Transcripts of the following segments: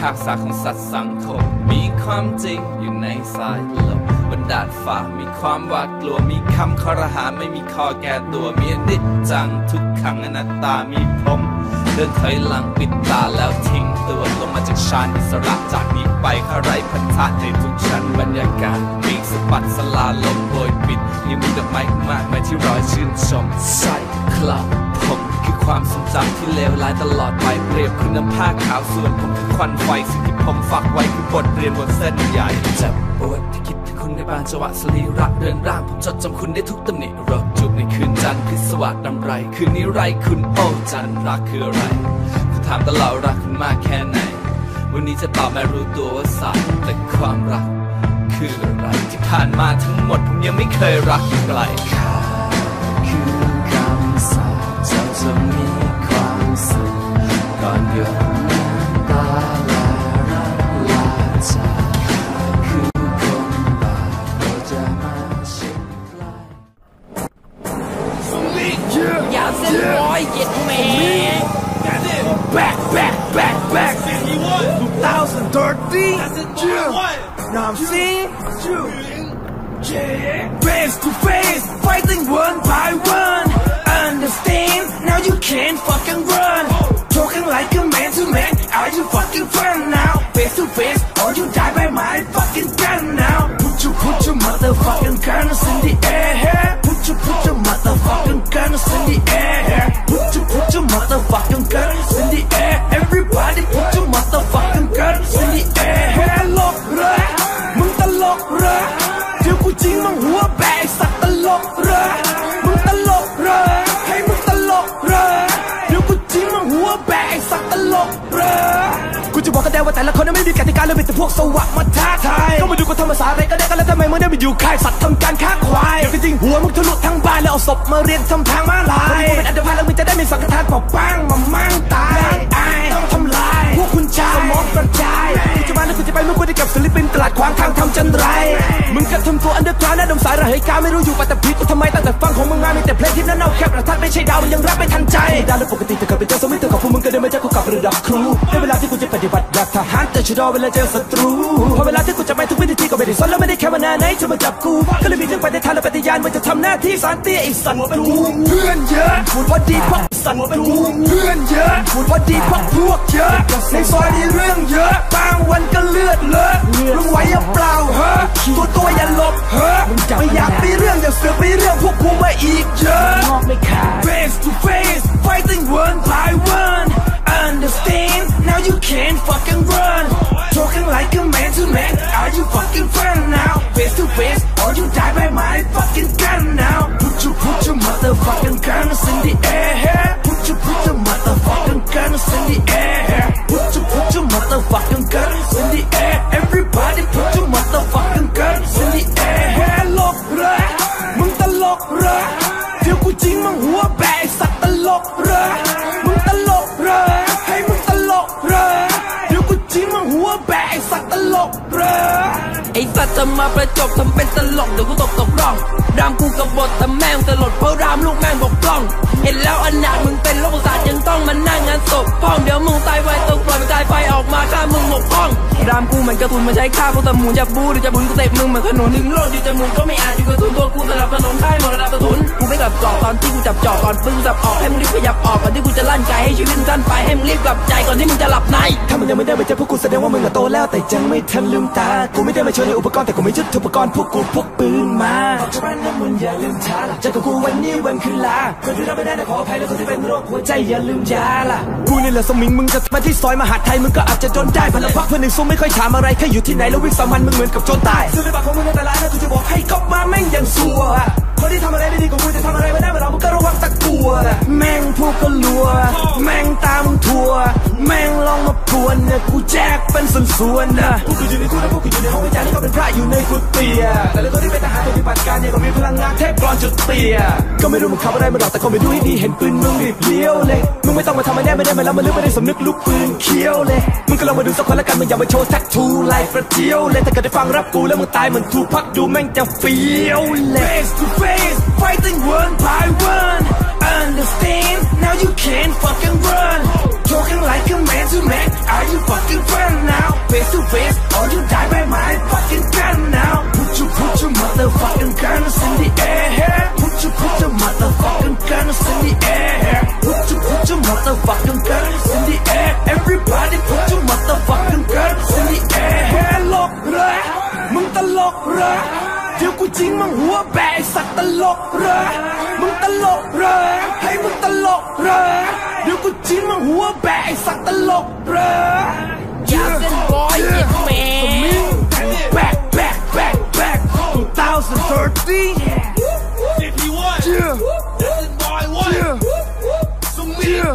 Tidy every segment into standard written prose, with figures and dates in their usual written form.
ากษาของสัตว์สังคมมีความจริงอยู่ในสายลมบนดาดฟ้ามีความหวาดกลัวมีคำคอรหาไม่มีคอแก่ตัวมีอนิจจังทุกขังอนัตตามีพรหมเดินถอยหลังปิดตาแล้วทิ้งตัวลงมาจากชานอิสระจากนี้ไปข้าไร้พันธะในทุกชั้นบรรยากาศปีกสะบัดสลาลมโบยปิดยังมีดอกไม้มากมายที่รอชื่นชมใช่ครับผมคือความทรงจำที่เลวร้ายตลอดไปเปรียบคุณน้ำผ้าขาวส่วนผมคือควันไฟสิ่งที่ผมฝากไว้คือบทเรียนบนเส้นใหญ่เจ็บปวดที่คิดถึงคุณในบางจังหวะสรีระเดินร่างผมจดจำคุณได้ทุกตำหนิรถจูบในคืนจันทร์พิศวาสดำไรคืนนี้ไรคุณโอ้จันรักคืออะไรคุณถามตลอดรักคุณมากแค่ไหนวันนี้จะตอบไม่รู้ตัวว่าสายแต่ความรักคืออะไรที่ผ่านมาทั้งหมดผมยังไม่เคยรักใครคือคำสาปจะมีความสุขก่อนหยดน้ำตาและรักลาจากคือคนบาปเราจะมาชิดใกล้อย่าเส้นร้อยเย็ดแม่ back 2013 Now I'm seeing face to face fighting one by one understand now you can't fucking run talking like a man to man are you fucking fun now face to face or you die by my fucking gun now put your motherfucking guns in the air put your motherfucking guns in the air put your motherfucking guns in the air everybody put your motherfucking guns in the air ตลกเหรอมึงตลกเหรอเดี๋ยวกูจริงมึงหัวแบกสัตว์ตลกเหรอมึงตลกเหรอให้มึงตลกเหรอเดี๋ยวกูจริงมึงหัวแบกสัตว์ตลกเหรอกูจะบอกกันได้ว่าแต่ละคนนั้นไม่มีกติกาเลยเป็นแต่พวกสวะมาท้าทายก็มาดูกูทำภาษาอะไรก็ได้กันแล้วทำไมมึงได้ไปอยู่ค่ายสัตว์ทำการค้าควายเดี๋ยวจริงหัวมึงทะลุทั้งบ้านแล้วเอาศพมาเรียงทำทางม้าลายมึงเป็นอันดับพันแล้วมึงจะได้มีสังฆทานเป่าปังมามั่งตายต้องทำลายพวกคุณชายสมองกระจายกูจะมาแล้วกูจะไปเมื่อกูได้กับศิลปินตลาดขวางทางทำจันไรมึงก็ทำตัวอันเดอร์กราวด์น่าดมสายระเหยกาไม่รู้อยู่ปัตตพีกูทำไมตั้งแต่ฟังของมึงมามีแต่เพลงที่น่าเน่าแคบระทัดไม่ใช่ดาวมันยังรับไม่ทันใจดาวและปกติแต่ก็เป็นเจ้าสมิธของพวกมึงก็เดินมาจากกูกับระดับครูในเวลาที่กูจะปฏิบัติแบบทหารแต่ชุดเวลาเจอศัตรูพอเวลาที่กูจะไปทุกวิธีก็ไม่ได้สนแล้วไม่ได้แค่มานานไหนจะมาจับกูก็เลยมีเรื่องปฏิทานและปฏิญาณมันจะทำหน้าที่สารเตี้ยไอ้สัตว์เป็นกูเพื่อนเยอะพูดพอดีพวกสัตว์เป็นกูเพื่อนเยอะพูดพอดีพวกเยอะในซอยนี้เรื่องเยอะบางวันก็เลือดเลอะมึงไหวอย่าเปล่าเฮ้ตัวอย่าหลบเฮ้ไม่อยากมีเรื่องอย่าเสือกมีเรื่องพวกกูมาอีกเยอะ face to face fighting one by one understand now you can't fucking run talking like a man to man are you fucking fun now face to face or you die by my fucking gun now put your motherfucking guns in the air put your motherfucking guns in the air put your motherfucking guns in the air everybody put your motherfucking guns in the air ตลกเหรอมึงตลกเหรอเดี๋ยวกูจริงมึงหัวแบกสัตว์ตลกเหรอมึงตลกเหรอให้มึงตลกเหรอเดี๋ยวกูจริงมึงหัวแบกสัตว์ตลกเหรอไอสัตว์จะมาประจบทำเป็นตลกเดี๋ยวกูตกร่องรามกูกับบททำแม่งตลดเพราะรามลูกแม่งบกพร่องเห็นแล้วอนาถมึงเป็นโรคประสาทยังต้องมานั่งงานศพพ้องเดี๋ยวมึงตายไวต้องปล่อยมันกายไฟออกมาฆ่ามึงหมกพ้องรามกูเหมือนกระสุนมันใช้ฆ่าพวกตะหมูจะบูหรือจะบุญกูเตะมึงเหมือนขนุนถึงโลกอยู่จมูกก็ไม่อาจอยู่กระสุนตัวกูสลับถนนค่ายหมดระดับกระสุนกูไม่กลับจอกตอนที่กูจับจอกก่อนปึ้งสับออกให้มึงรีบขยับออกก่อนที่กูจะลั่นไกให้ชีวิตสั้นไปให้มึงรีบกลับใจก่อนที่มึงจะหลับในถ้ามึงยังไม่ได้ไปเจอพวกกูแสดงว่ามึงโตแล้วแต่ยังไม่ทันลืมตากูไม่ได้มาโชว์ในอุปกรณ์แต่กูไม่ยึดอุปกรณ์พวกกูพกปืนมาออกจากบ้านน้ำมันอย่าลืมชาละเจอกับกูวันนี้วันคืนลาคนที่รับไม่ได้นะขออภัยและคนที่เป็นโรคหัวใจอย่าลืมยาละกูนี่แหละสมิงมึงจะมาที่ซอยมหาไทยมึงก็อาจจะโดนได้พลังพักเพื่อนหนึ่งซุ่มไม่ค่อยถามอะไรแค่อยู่ที่ไหนแล้ววิ่งสามันมึงเหมือนกับโจรตายซึ่งในปากของมึงในแต่ละนะกูจะบอกให้ก๊อปมาแม่งยังซัวคนที่ทำอะไรไม่ดีกับกูจะทำอะไรไม่ได้เวลามึงก็ระวังตะกัวแม่งพวกก็ลัวแม่งตามทัวแม่งลองมาปวนเนี่ยกูแจกเป็นส่วนๆนะพวกกูอยู่ในกูนะพวกกูอยู่ในห้องวิจารณ์ที่เขาเป็นพระอยู่ในกุฏิแต่ละคนที่เป็นทหารปฏิบัติการเนี่ยก็มีพลังงานเทพกรอนจุดเตี้ยก็ไม่รู้มึงขับอะไรมาหรอกแต่ก็ไม่ดูให้ดีเห็นปืนมึงรีบเลี้ยวเลยมึงไม่ต้องมาทำอะไรไม่ได้มาแล้วมาลึกไม่ได้สำนึกลูกปืนเคี้ยวเลยมึงก็ลองมาดูสักคนละกันมึงอย่ามาโชว์แท็กทูไล่ประเจียวเลยถ้าเกิดได้ฟังรับกูแล้วมึงตายเหมือนทูพักดูแม่งจะเฟี้ยวเลย race, fighting one by one. Understand, now you can't fucking run. Talking like a man to man, are you fucking friend now? Face to face, or you die by my fucking gun now. Put your motherfucking guns in the air. Put your motherfucking guns in the air. Put your motherfucking guns in the air. Everybody put your motherfucking guns in the air. ตลกเหรอมึงตลกเหรอเดี๋ยวกูจริงมึงหัวแบะสัตว์ตลกเหรอมึงตลกเหรอให้มึงตลกเหรอเดี๋ยวกูจริงมึงหัวแบะสัตว์ตลกเหรอ Jackson boy get man back 2013 CP1 Jackson boy what สมิง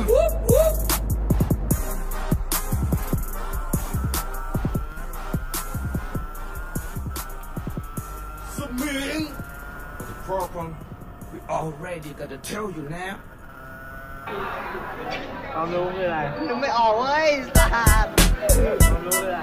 The problem we already gotta tell you now ความรู้คืออะไรนึกไม่ออกเว้ยสัตว์ความรู้คืออะไร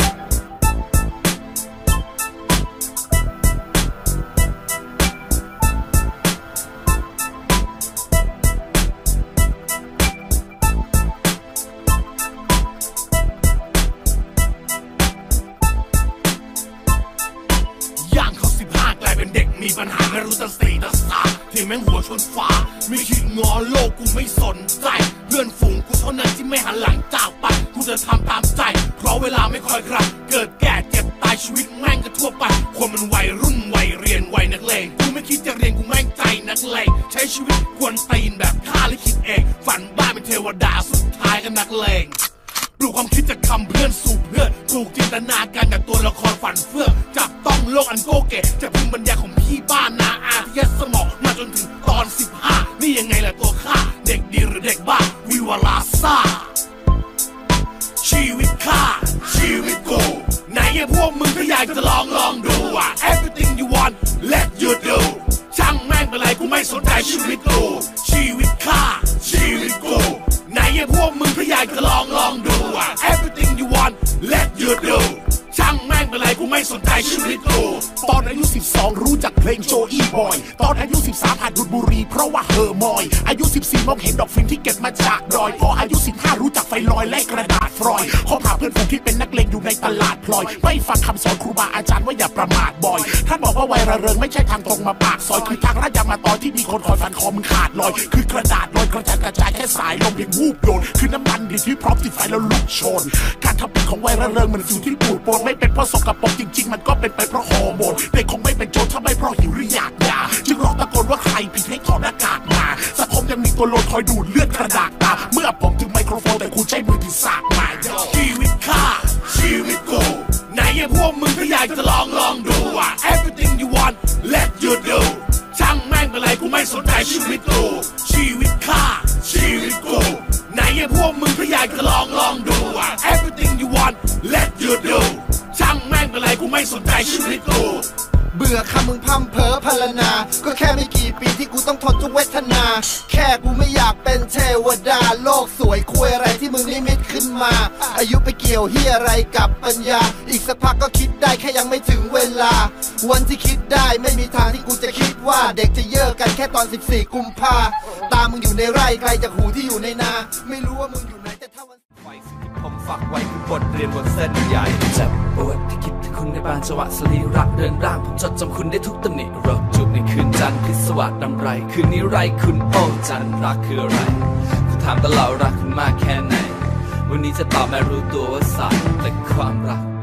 มีปัญหาไม่รู้ตั้งสีตั้งสาที่แม่งหัวชนฟ้าไม่คิดงอโลกกูไม่สนใจเพื่อนฝูงกูเท่านั้นที่ไม่หันหลังจากไปกูจะทำตามใจเพราะเวลาไม่คอยใครเกิดแก่เจ็บตายชีวิตแม่งก็ทั่วไปคนมันวัยรุ่นวัยเรียนวัยนักเลงกูไม่คิดจะเรียนกูแม่งใจนักเลงใช้ชีวิตกวนตีนแบบข้าและคิดเองฝันบ้าเป็นเทวดาสุดท้ายก็นักเลงปลูกความคิดจากคำเพื่อนสู่เพื่อนปลูกจินตนาการจากตัวละครฝันเฟื่องจับต้องโลกอันโกเกจากภูมิปัญญาของพี่บ้านนาอาที่ยัดสมองมาจนถึงตอน15นี่ยังไงล่ะตัวข้าเด็กดีหรือเด็กบ้าวิวาลาซ่าชีวิตข้าชีวิตกูไหนไอ้พวกมึงก็อยากจะลองดูอ่ะ everything you want let you do ช่างแม่งเป็นไรกูไม่สนใจชีวิตกูชีวิตข้าชีวิตกูไหนไอ้พวกมึงก็อยากจะลองดูอ่ะ everything you want let you do ช่างแม่งเป็นไรกูไม่สนใจชีวิตกูตอนอายุ12รู้จักเพลงโจอี้บอยตอนอายุ13หัดดูดบุหรี่เพราะว่าเฮอร์มอยอายุ14มองเห็นดอกฟินที่เก็บมาจากดอยพออายุ15รู้จักไฟลอยและกระดาษฟรอยคบหาเพื่อนฝูงที่เป็นนักเลงอยู่ในตลาดพลอยไม่ฟังคำสอนครูบาอาจารย์ว่าอย่าประมาทบ่อยท่านบอกว่าวัยระเริงไม่ใช่ทางตรงมาปากซอยคือทางลาดยางมาตอนที่มีคนคอยฟันคอมึงขาดลอยคือกระดาษลอยกระจายแค่สายลมเพียงวูบโดนคือน้ำมันดิที่พร้อมติดไฟแล้วลุกโชนการทำผิดของวัยระเริงมันอยู่ที่ปูดโปนไม่เป็นเพราะสกปรกจริงๆมันก็เป็นไปเพราะฮอร์โมนเด็กคงไม่เป็นโจรถ้าไม่เพราะหิวหรืออยากยาจึงร้องตะโกนว่าใครผิดให้ถอดหน้ากากมาสังคมยังมีตัวโลนคอยดูดเลือดกระดากตาเมื่อผมถึงไมโครโฟนแต่คุณใช้มือที่สากมาชีวิตข้าชีวิตกูไหนไอ้พวกมึงก็อยากจะลองดูอ่ะ everything you want let you do ช่างแม่งเป็นไรกูไม่สนใจชีวิตกูชีวิตข้าชีวิตกูไหนไอ้พวกมึงก็อยากจะลองดูอ่ะ everything you want let you do ช่างแม่งเป็นไรกูไม่สนใจชีวิตกูเบื่อคำมึงพั่มเพ้อพรรณนาก็แค่ไม่กี่ปีที่กูต้องทนทุกเวทนาแค่กูไม่อยากเป็นเทวดาโลกสวยคุยอะไรที่มึงนิมิตขึ้นมาอายุไปเกี่ยวเฮียอะไรกับปัญญาอีกสักพักก็คิดได้แค่ยังไม่ถึงเวลาวันที่คิดได้ไม่มีทางที่กูจะคิดว่าเด็กจะเยอะกันแค่ตอน14กุมภาตามึงอยู่ในไร่ไกลจากหูที่อยู่ในนาไม่รู้ว่ามึงอยู่ไหนแต่ถ้าวันผมฝากไว้คือบทเรียนบนเส้นใหญ่เจ็บปวดที่คิดถึงคุณในบางจังหวะสลีระเดินร่างผมจดจำคุณได้ทุกตำหนิเราจูบในคืนจันทร์พิศวาสดำไรคืนนี้ไรคุณโอ้จันทร์รักคืออะไรคุณถามตลอดรักคุณมากแค่ไหนวันนี้จะตอบไม่รู้ตัวว่าสายแต่ความรัก